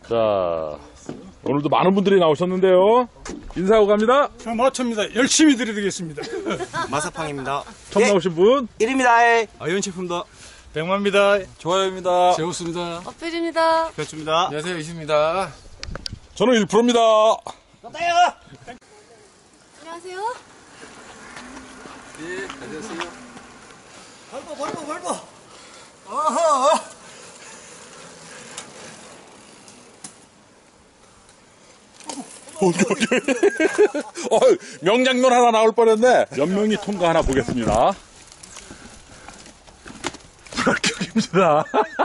자, 오늘도 많은 분들이 나오셨는데요. 인사하고 갑니다. 저 마초입니다. 열심히 드리겠습니다. 마사팡입니다. 처음 나오신 분 1입니다. 아이언 셰프입니다. 백만입니다. 좋아요입니다. 제우스입니다. 어필입니다. 별주입니다. 안녕하세요, 이수입니다. 저는 1%입니다. 안녕하세요. 네, 안녕하세요. 밟아. 아하. 명장면 하나 나올 뻔했네. 몇 명이 통과 하나 보겠습니다. 불합격입니다.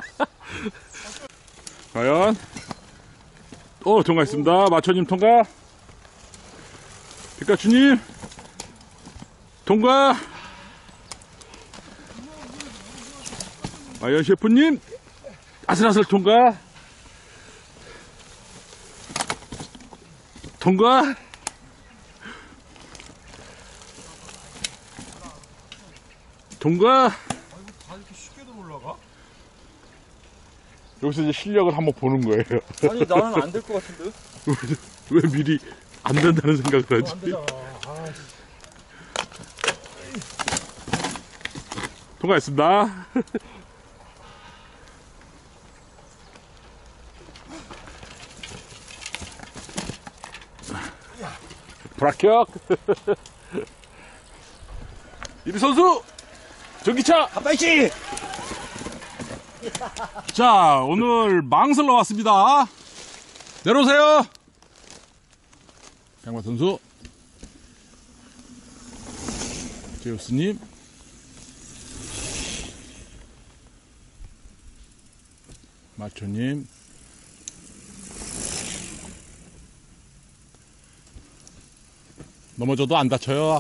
과연 통과했습니다. 마초님 통과. 피카츄님 통과. 아이언 셰프님 아슬아슬 통과. 통과. 통과. 다 이렇게 쉽게도 올라가? 여기서 이제 실력을 한번 보는 거예요. 아니 나는 안 될 것 같은데? 왜 미리 안 된다는 생각을 하지? 안 되잖아. 통과했습니다. 불합격. 이리 선수 전기차 가빠이치. 자, 오늘 망설러 왔습니다. 내려오세요. 양마 선수, 제우스님, 마초님, 넘어져도 안 다쳐요.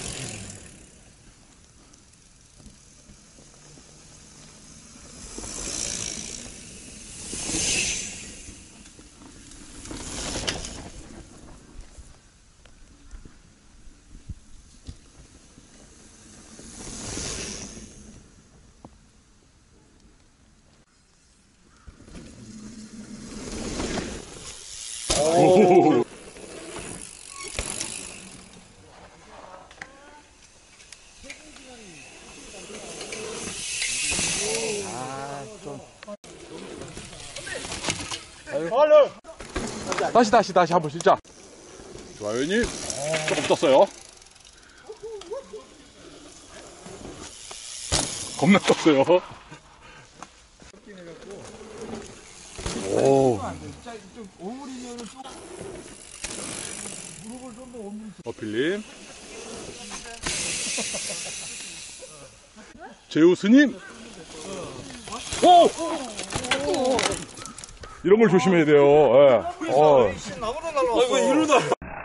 오. 다시 한번 진짜. 좋아요, 님. 조금 떴어요. 겁나 떴어요. 오. 어필님. 제우스님. 오! 이런 걸 조심해야 돼요. 예. 나무로 날라왔어. 아이고 이러다.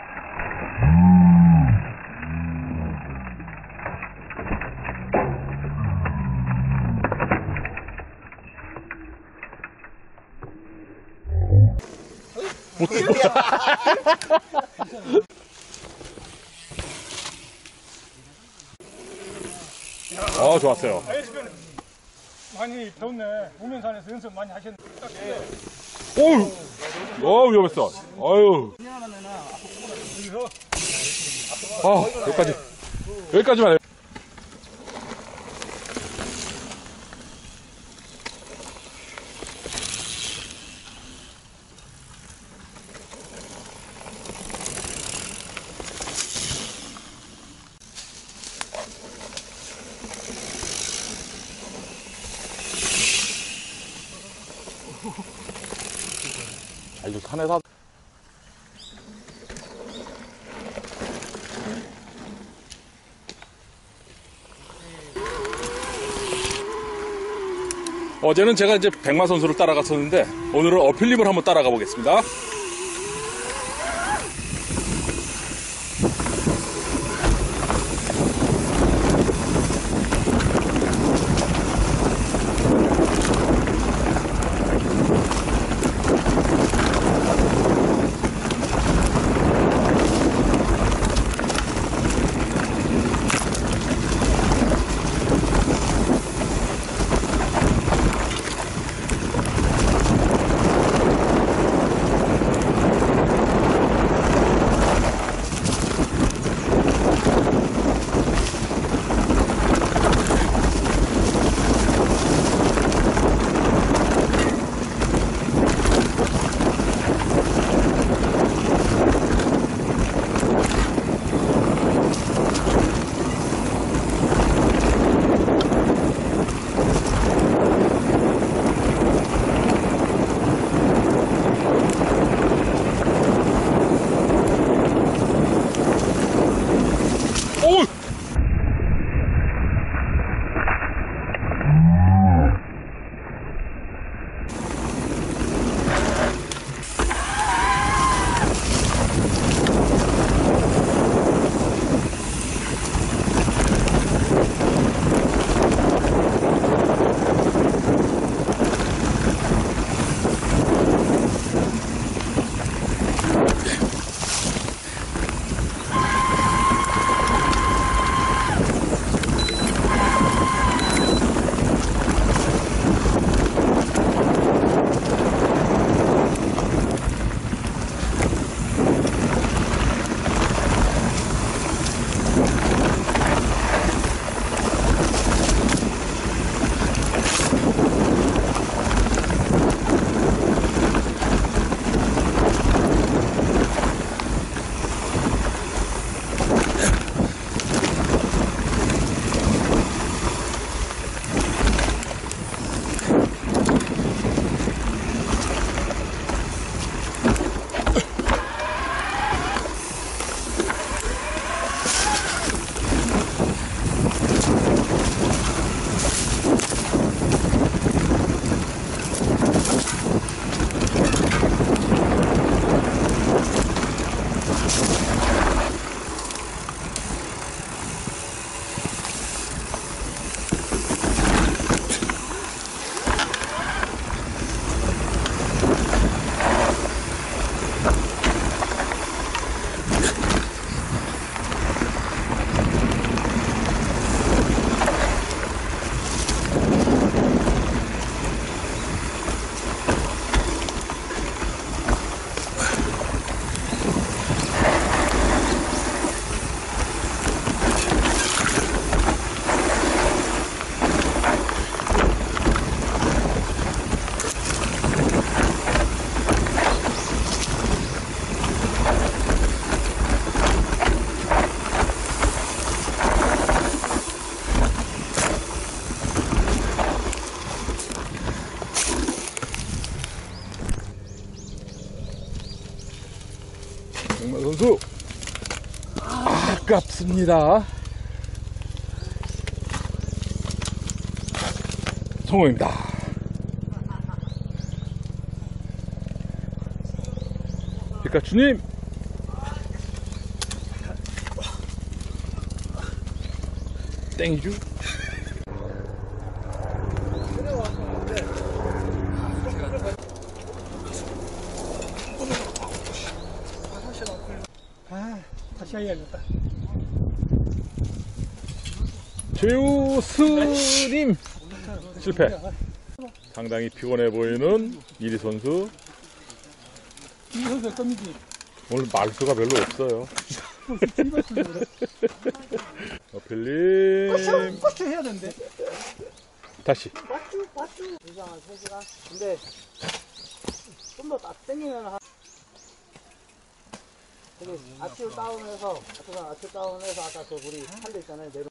좋았어요. 많이 배웠네. 우면산에서 연습 많이 하셨는데. 어우, 위험했어. 아유. 여기까지만 해. 이거 산에서 어제는 제가 이제 백마 선수를 따라갔었는데 오늘은 어필님을 한번 따라가 보겠습니다. 백마 선수. 아깝습니다. 성공입니다. 피카츄님. 땡이죠? 다시 해야겠다. 제우스님 실패. 상당히 피곤해 보이는 이리 선수. 이 선수 어떤지. 오늘 말수가 별로 없어요. 어필님 빠쭈 해야 되는데. 다시. 이상한 3시간? 근데 좀 더 딱 땡기면 저기 아치를 다운해서 아까 저 우리 한대 있잖아요. 내려.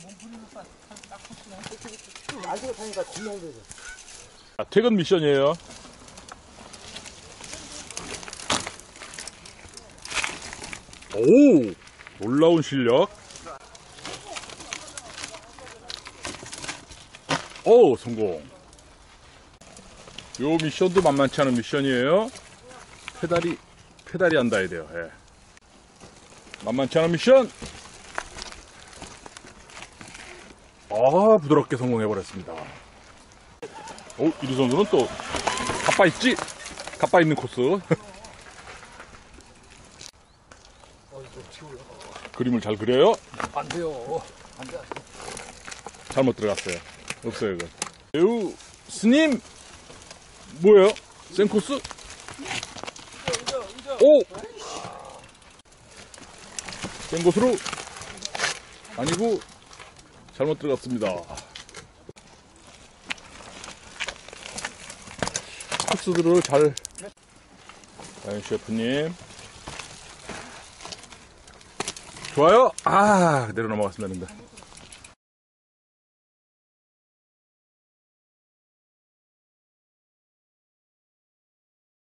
아치를 타니까 겁나 힘들죠. 퇴근 미션이에요. 오! 놀라운 실력. 오, 성공. 요 미션도 만만치 않은 미션이에요. 페달이 안 닿아야 돼요. 예. 만만치 않은 미션. 아, 부드럽게 성공해버렸습니다. 오, 이리 선수는 또 가빠 있는 코스. 그림을 잘 그려요? 안 돼요. 잘못 들어갔어요. 없어요, 이건. 배우 스님 뭐예요? 생코스? 오! 생코스로 아니고 잘못 들어갔습니다. 코스들을 잘. 다현 셰프님 좋아요. 아, 내려 넘어갔으면 됩니다.